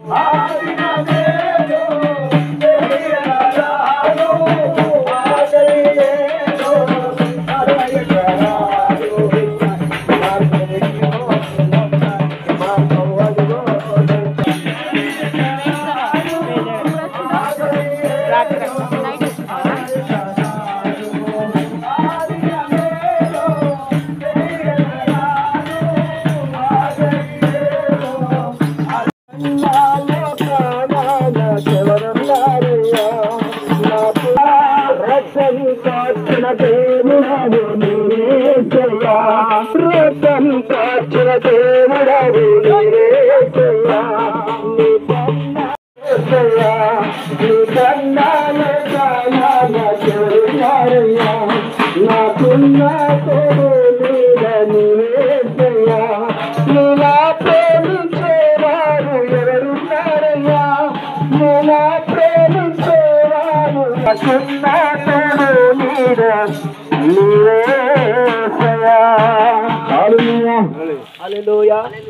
రతన్ కాచిన దేవుడవు నీవేసయ్యా నీ కన్నాలే కాయాలయ్యా నాకున్న తోడు నీడ నీవేసయ్యా నీలా ప్రేమించేవారు ఎవరున్నారయ్యా నీలా ప్రేమించేవారు నాకున్న తోడు నీడ నీవేసయ్యా హల్లెలూయా.